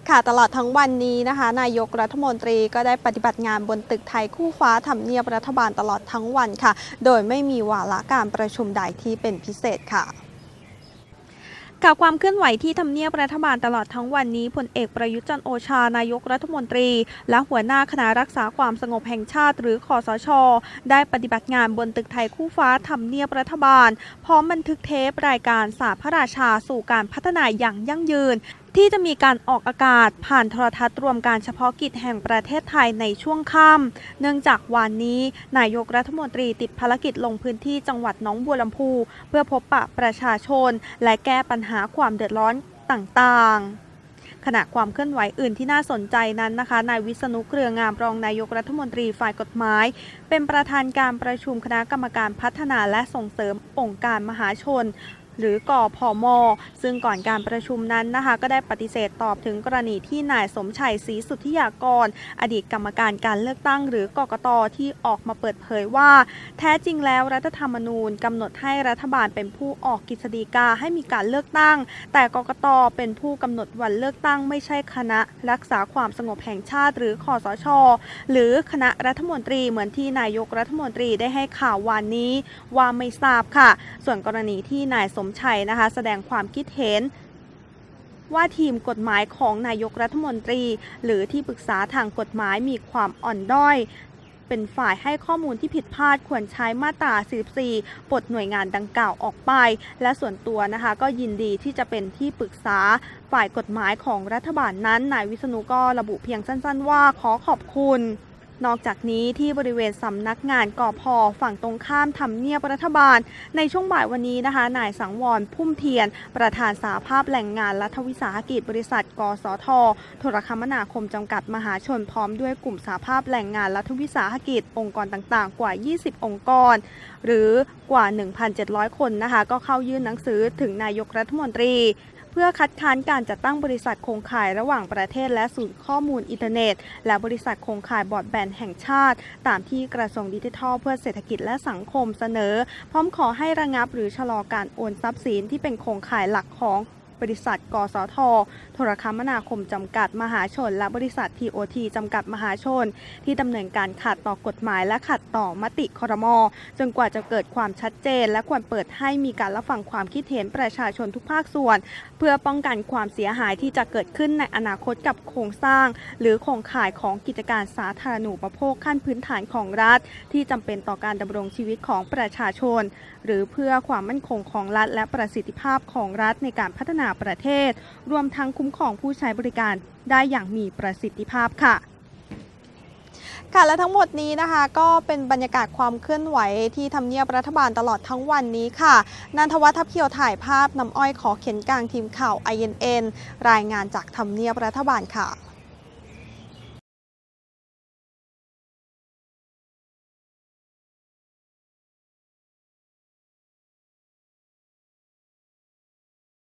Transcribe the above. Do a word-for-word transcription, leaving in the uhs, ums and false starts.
ค่ะตลอดทั้งวันนี้นะคะนายกรัฐมนตรีก็ได้ปฏิบัติงานบนตึกไทยคู่ฟ้าทำเนียบรัฐบาลตลอดทั้งวันค่ะโดยไม่มีวาระการประชุมใดที่เป็นพิเศษค่ะกับความเคลื่อนไหวที่ทำเนียบรัฐบาลตลอดทั้งวันนี้พลเอกประยุทธ์จันทร์โอชานายกรัฐมนตรีและหัวหน้าคณะรักษาความสงบแห่งชาติหรือคสช.ได้ปฏิบัติงานบนตึกไทยคู่ฟ้าทำเนียบรัฐบาลพร้อมบันทึกเทปรายการศาสตร์พระราชาสู่การพัฒนาอย่างยั่งยืนที่จะมีการออกอากาศผ่านโทรทัศน์รวมการเฉพาะกิจแห่งประเทศไทยในช่วงค่ำเนื่องจากวันนี้นายกรัฐมนตรีติดภารกิจลงพื้นที่จังหวัดหนองบัวลำพูเพื่อพบปะประชาชนและแก้ปัญหาความเดือดร้อนต่างๆขณะความเคลื่อนไหวอื่นที่น่าสนใจนั้นนะคะนายวิษณุเครืองามรองนายกรัฐมนตรีฝ่ายกฎหมายเป็นประธานการประชุมคณะกรรมการพัฒนาและส่งเสริมองค์การมหาชนหรือกพม.ซึ่งก่อนการประชุมนั้นนะคะก็ได้ปฏิเสธตอบถึงกรณีที่นายสมชัยศรีสุทธิยากรอดีตกรรมการการเลือกตั้งหรือกกต.ที่ออกมาเปิดเผยว่าแท้จริงแล้วรัฐธรรมนูญกำหนดให้รัฐบาลเป็นผู้ออกกฤษฎีกาให้มีการเลือกตั้งแต่กกต.เป็นผู้กำหนดวันเลือกตั้งไม่ใช่คณะรักษาความสงบแห่งชาติหรือคสช.หรือคณะรัฐมนตรีเหมือนที่นายกรัฐมนตรีได้ให้ข่าววันนี้ว่าไม่ทราบค่ะส่วนกรณีที่นายสมชัยนะคะแสดงความคิดเห็นว่าทีมกฎหมายของนายกรัฐมนตรีหรือที่ปรึกษาทางกฎหมายมีความอ่อนด้อยเป็นฝ่ายให้ข้อมูลที่ผิดพลาดควรใช้มาตราสี่สิบสี่ปลดหน่วยงานดังกล่าวออกไปและส่วนตัวนะคะก็ยินดีที่จะเป็นที่ปรึกษาฝ่ายกฎหมายของรัฐบาลนั้นนายวิษณุก็ระบุเพียงสั้นๆว่าขอขอบคุณนอกจากนี้ที่บริเวณสำนักงานกพ.ฝั่งตรงข้ามทำเนียบรัฐบาลในช่วงบ่ายวันนี้นะคะนายสังวรพุ่มเทียนประธานสหภาพแรงงานรัฐวิสาหกิจบริษัทกสทโทรคมนาคมจำกัดมหาชนพร้อมด้วยกลุ่มสหภาพแรงงานรัฐวิสาหกิจองค์กรต่างๆกว่ายี่สิบองค์กรหรือกว่า หนึ่งพันเจ็ดร้อย คนนะคะก็เข้ายื่นหนังสือถึงนายกรัฐมนตรีเพื่อคัดค้านการจัดตั้งบริษัทโครงข่ายระหว่างประเทศและศูนย์ข้อมูลอินเทอร์เน็ตและบริษัทโครงข่ายบรอดแบนด์แห่งชาติตามที่กระทรวงดิจิทัลเพื่อเศรษฐกิจและสังคมเสนอพร้อมขอให้ระงับหรือชะลอการโอนทรัพย์สินที่เป็นโครงข่ายหลักของบริษัทกสทโทรคมนาคมจำกัดมหาชนและบริษัท ที โอ ที จำกัดมหาชนที่ดำเนินการขัดต่อกฎหมายและขัดต่อมติครม.จนกว่าจะเกิดความชัดเจนและควรเปิดให้มีการรับฟังความคิดเห็นประชาชนทุกภาคส่วนเพื่อป้องกันความเสียหายที่จะเกิดขึ้นในอนาคตกับโครงสร้างหรือโครงข่ายของกิจการสาธารณูปโภคขั้นพื้นฐานของรัฐที่จำเป็นต่อการดำรงชีวิตของประชาชนหรือเพื่อความมั่นคงของรัฐและประสิทธิภาพของรัฐในการพัฒนาประเทศรวมทั้งคุ้มครองผู้ใช้บริการได้อย่างมีประสิทธิภาพค่ะค่ะและทั้งหมดนี้นะคะก็เป็นบรรยากาศความเคลื่อนไหวที่ทำเนียบรัฐบาลตลอดทั้งวันนี้ค่ะนันทวัฒน์ ทัพเขียวถ่ายภาพน้ำอ้อยขอเขียนกลางทีมข่าว ไอ เอ็น เอ็น รายงานจากทำเนียบรัฐบาลค่ะ